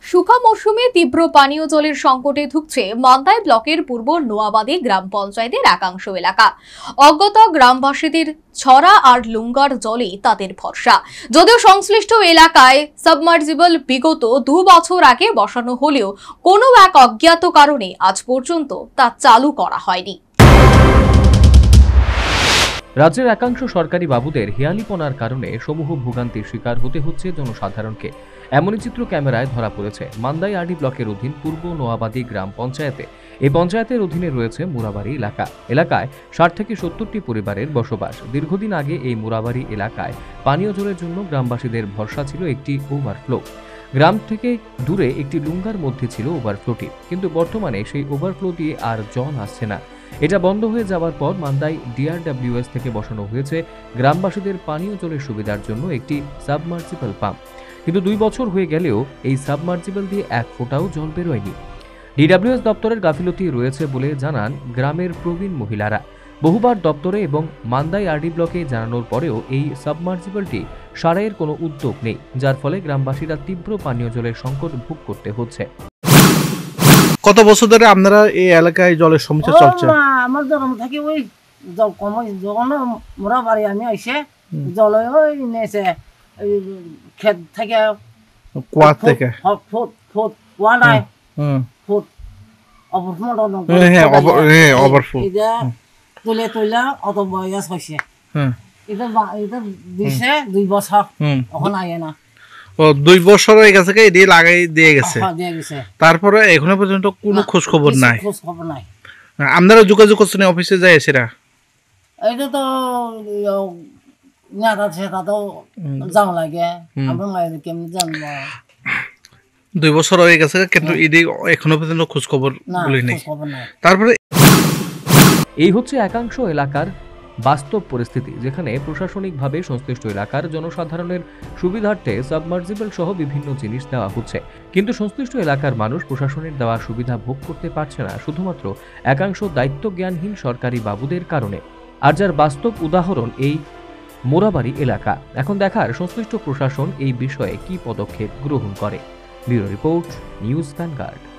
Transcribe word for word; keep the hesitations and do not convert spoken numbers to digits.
শুকা মৌসুমে তীব্র পানীয় জলের সংকটে ধুঁকছে মান্দাই ব্লকের পূর্ব নোয়াবাদী গ্রাম পঞ্চায়েতের একাংশ এলাকা। অজ্ঞত গ্রামবাসীদের ছড়া আর লুঙ্গার জলেই তাদের ভরসা। যদিও সংশ্লিষ্ট এলাকায় সাবমার্জিবল বিগত দু বছর আগে বসানো হলেও কোনো এক অজ্ঞাত কারণে আজ পর্যন্ত তা চালু করা হয়নি। রাজ্যের একাংশ সরকারি বাবুদের হেয়ালিপনার কারণে সমূহ ভোগান্তির শিকার হতে হচ্ছে জনসাধারণকে। এমনই চিত্র ক্যামেরায় ধরা পড়েছে মান্দাই আরডি ব্লকের অধীন পূর্ব নোয়াবাদী গ্রাম পঞ্চায়েতে। এই পঞ্চায়েতের অধীনে রয়েছে মুরাবাড়ি এলাকা। এলাকায় ষাট থেকে সত্তরটি পরিবারের বসবাস। দীর্ঘদিন আগে এই মুরাবাড়ি এলাকায় পানীয় জলের জন্য গ্রামবাসীদের ভরসা ছিল একটি ওভারফ্লো। গ্রাম থেকে দূরে একটি লুঙ্গার মধ্যে ছিল ওভারফ্লোটি, কিন্তু বর্তমানে সেই ওভারফ্লো দিয়ে আর জল আসছে না। এটা বন্ধ হয়ে যাওয়ার পর মান্দাই ডিআরডব্লিউএস থেকে বসানো হয়েছে গ্রামবাসীদের পানীয় জলের সুবিধার জন্য একটি সাবমার্সিবল পাম্প। কিন্তু দুই বছর হয়ে গেলেও এই সাবমার্সিবল দিয়ে এক ফোঁটাও জল বেরোয়নি। ডিডব্লিউএস দপ্তরের গাফিলতি রয়েছে বলে জানান গ্রামের প্রবীণ মহিলারা। বহুবার দপ্তরে এবং মান্দাই আরডি ব্লকে জানানোর পরেও এই সাবমার্সিবলটি সারাইয়ের কোনো উদ্যোগ নেই, যার ফলে গ্রামবাসীরা তীব্র পানীয় জলের সংকট ভোগ করতে হচ্ছে। কত বছর ধরে আপনারা এই এলাকায় জলের সমস্যা চলছে? আমার জন্ম থেকে ওই জল কম যখন মোরা বাড়ি আমি আইসে জল ওই নেছে ক্ষেত থেকে কুয়া থেকে ফুট ফুট কুয়া নাই ফুট অবরফুট হ্যাঁ হ্যাঁ অবরফুট এটা তুলে তুলে অত বয়স হয়েছে। এটা এটা দিছে দুই বছর এখন আয় না। ও দুই বছর হয়ে গেছে কি এটি লাগাই দিয়ে গেছে, তারপরে এখনো পর্যন্ত কোনো খোঁজ খবর নাই। খোঁজ খবর নাই। আপনারা যোগাযোগ করছেন অফিসে যায় এসেরা? এটা তো না আছে, তা তো যাও লাগে, আমরা কেমনি জানবো। দুই বছর হয়ে গেছে কিন্তু এটি এখনো পর্যন্ত খোঁজ খবর বলি নেই। তারপরে এই হচ্ছে একাংশ এলাকার বাস্তব পরিস্থিতি, যেখানে প্রশাসনিকভাবে সংশ্লিষ্ট এলাকার জনসাধারণের সুবিধার্থে সাবমার্সিবল সহ বিভিন্ন জিনিস দেওয়া হচ্ছে, কিন্তু সংশ্লিষ্ট এলাকার মানুষ প্রশাসনের দেওয়া সুবিধা ভোগ করতে পারছে না শুধুমাত্র একাংশ দায়িত্ব জ্ঞানহীন সরকারি বাবুদের কারণে। আর যার বাস্তব উদাহরণ এই মোরাবাড়ি এলাকা। এখন দেখার সংশ্লিষ্ট প্রশাসন এই বিষয়ে কি পদক্ষেপ গ্রহণ করে। Bureau report, News vanguard.